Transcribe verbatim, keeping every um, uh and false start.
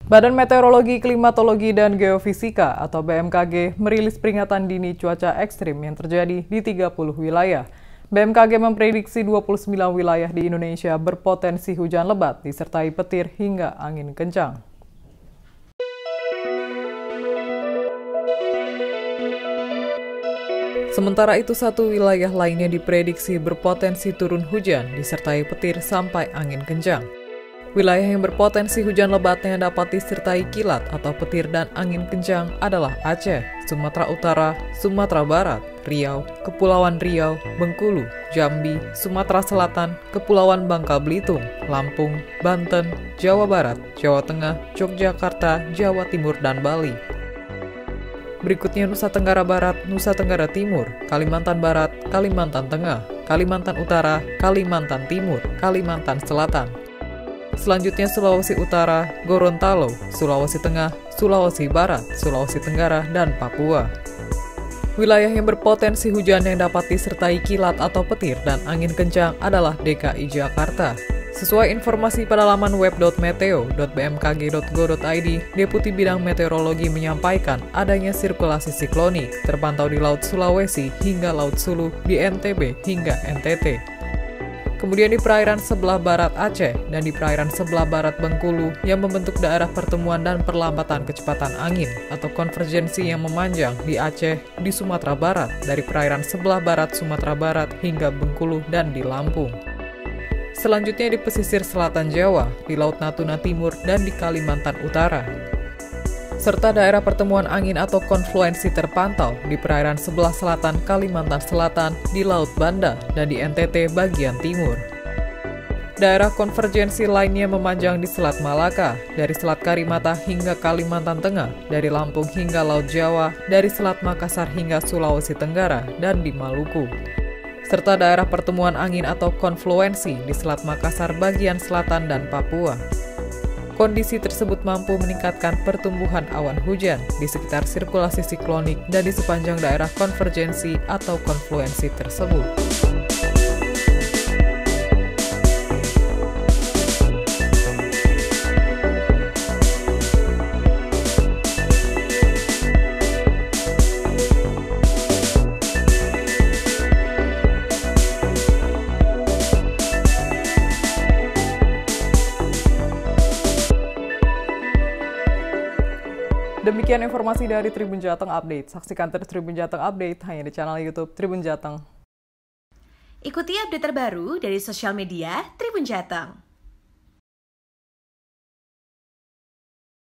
Badan Meteorologi, Klimatologi, dan Geofisika atau B M K G merilis peringatan dini cuaca ekstrim yang terjadi di tiga puluh wilayah. B M K G memprediksi dua puluh sembilan wilayah di Indonesia berpotensi hujan lebat disertai petir hingga angin kencang. Sementara itu, satu wilayah lainnya diprediksi berpotensi turun hujan disertai petir sampai angin kencang. Wilayah yang berpotensi hujan lebat yang dapat disertai kilat atau petir dan angin kencang adalah Aceh, Sumatera Utara, Sumatera Barat, Riau, Kepulauan Riau, Bengkulu, Jambi, Sumatera Selatan, Kepulauan Bangka Belitung, Lampung, Banten, Jawa Barat, Jawa Tengah, Yogyakarta, Jawa Timur, dan Bali. Berikutnya Nusa Tenggara Barat, Nusa Tenggara Timur, Kalimantan Barat, Kalimantan Tengah, Kalimantan Utara, Kalimantan Timur, Kalimantan Selatan. Selanjutnya Sulawesi Utara, Gorontalo, Sulawesi Tengah, Sulawesi Barat, Sulawesi Tenggara, dan Papua. Wilayah yang berpotensi hujan yang dapat disertai kilat atau petir dan angin kencang adalah D K I Jakarta. Sesuai informasi pada laman web dot meteo dot b m k g dot go dot i d, Deputi Bidang Meteorologi menyampaikan adanya sirkulasi siklonik terpantau di Laut Sulawesi hingga Laut Sulu, di N T B hingga N T T. Kemudian di perairan sebelah barat Aceh dan di perairan sebelah barat Bengkulu yang membentuk daerah pertemuan dan perlambatan kecepatan angin atau konvergensi yang memanjang di Aceh, di Sumatera Barat, dari perairan sebelah barat Sumatera Barat hingga Bengkulu dan di Lampung. Selanjutnya di pesisir selatan Jawa, di Laut Natuna Timur, dan di Kalimantan Utara. Serta daerah pertemuan angin atau konfluensi terpantau di perairan sebelah selatan Kalimantan Selatan, di Laut Banda, dan di N T T bagian timur. Daerah konvergensi lainnya memanjang di Selat Malaka, dari Selat Karimata hingga Kalimantan Tengah, dari Lampung hingga Laut Jawa, dari Selat Makassar hingga Sulawesi Tenggara, dan di Maluku. Serta daerah pertemuan angin atau konfluensi di Selat Makassar bagian selatan dan Papua. Kondisi tersebut mampu meningkatkan pertumbuhan awan hujan di sekitar sirkulasi siklonik dan di sepanjang daerah konvergensi atau konfluensi tersebut. Demikian informasi dari Tribun Jateng Update. Saksikan terus Tribun Jateng Update hanya di channel YouTube Tribun Jateng. Ikuti update terbaru dari sosial media Tribun Jateng.